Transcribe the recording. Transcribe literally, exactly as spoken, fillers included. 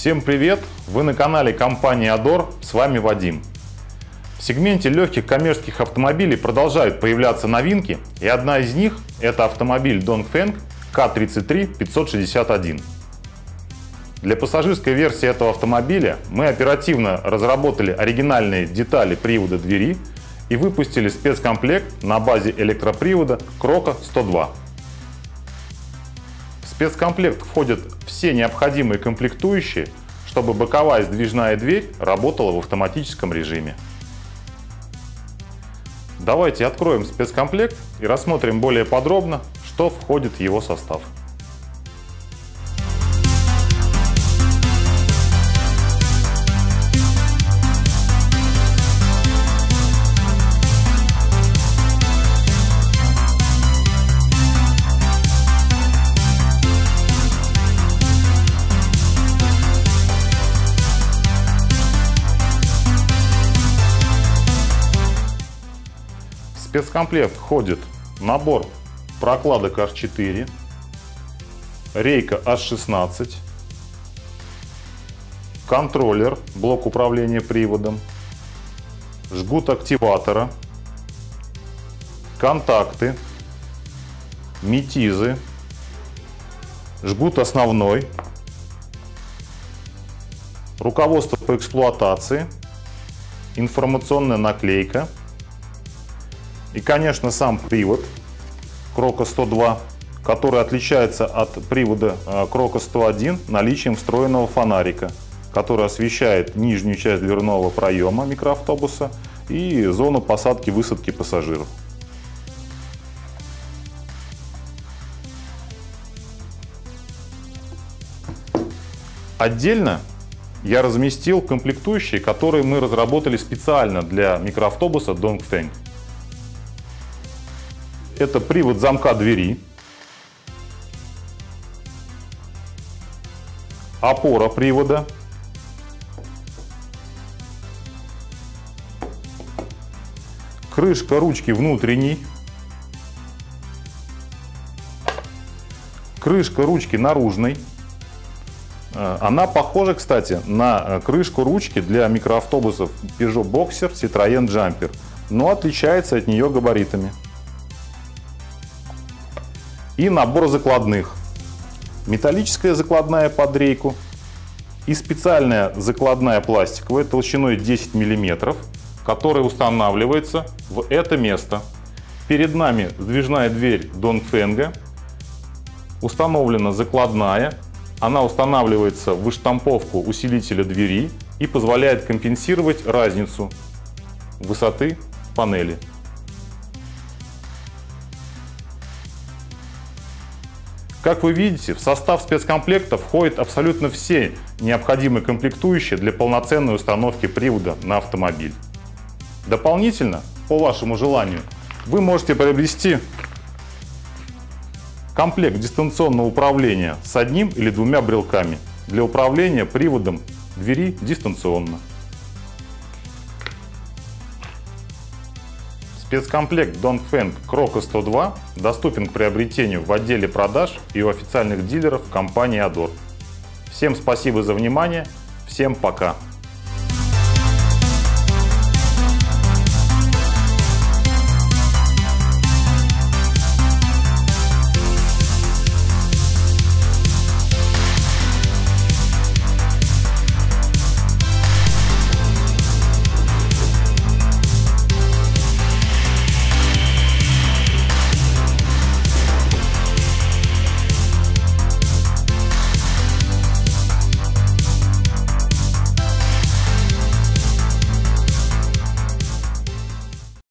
Всем привет! Вы на канале компании Ador, с вами Вадим. В сегменте легких коммерческих автомобилей продолжают появляться новинки, и одна из них – это автомобиль Dongfeng К тридцать три пятьсот шестьдесят один. Для пассажирской версии этого автомобиля мы оперативно разработали оригинальные детали привода двери и выпустили спецкомплект на базе электропривода Кроко сто два. В спецкомплект входят все необходимые комплектующие, чтобы боковая сдвижная дверь работала в автоматическом режиме. Давайте откроем спецкомплект и рассмотрим более подробно, что входит в его состав. В спецкомплект входит набор прокладок аш четыре, рейка аш шестнадцать, контроллер, блок управления приводом, жгут активатора, контакты, метизы, жгут основной, руководство по эксплуатации, информационная наклейка и, конечно, сам привод Кроко сто два, который отличается от привода Кроко сто один наличием встроенного фонарика, который освещает нижнюю часть дверного проема микроавтобуса и зону посадки-высадки пассажиров. Отдельно я разместил комплектующие, которые мы разработали специально для микроавтобуса Dongfeng. Это привод замка двери, опора привода, крышка ручки внутренней, крышка ручки наружной. Она похожа, кстати, на крышку ручки для микроавтобусов Peugeot Boxer, Citroën Jumper, но отличается от нее габаритами. И набор закладных. Металлическая закладная под рейку и специальная закладная пластиковая толщиной десять миллиметров, которая устанавливается в это место. Перед нами сдвижная дверь Dongfeng. Установлена закладная. Она устанавливается в выштамповку усилителя двери и позволяет компенсировать разницу высоты панели. Как вы видите, в состав спецкомплекта входят абсолютно все необходимые комплектующие для полноценной установки привода на автомобиль. Дополнительно, по вашему желанию, вы можете приобрести комплект дистанционного управления с одним или двумя брелками для управления приводом двери дистанционно. Спецкомплект Dongfeng Кроко сто два доступен к приобретению в отделе продаж и у официальных дилеров компании Ador. Всем спасибо за внимание, всем пока!